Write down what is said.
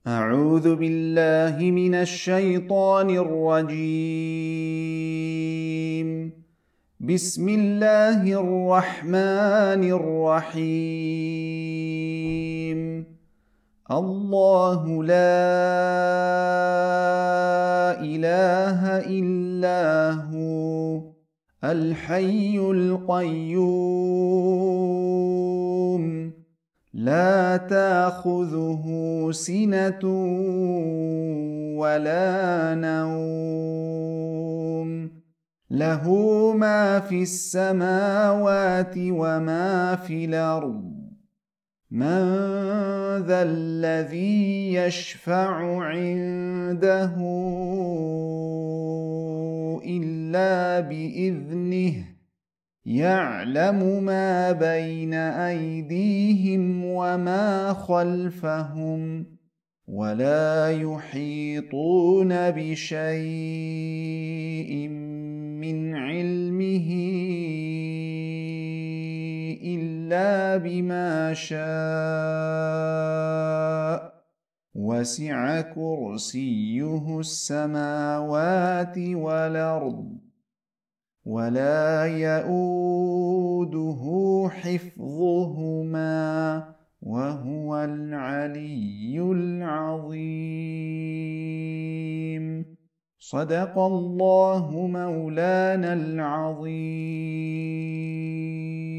أعوذ بالله من الشيطان الرجيم. بسم الله الرحمن الرحيم. الله لا إله إلا هو الحي القيوم لا تأخذه سنة ولا نوم له ما في السماوات وما في الأرض من ذا الذي يشفع عنده إلا بإذنه يعلم ما بين أيديهم وما خلفهم ولا يحيطون بشيء من علمه إلا بما شاء وسع كرسيه السماوات والأرض ولا يئوده حفظهما وهو العلي العظيم. صدق الله مولانا العظيم.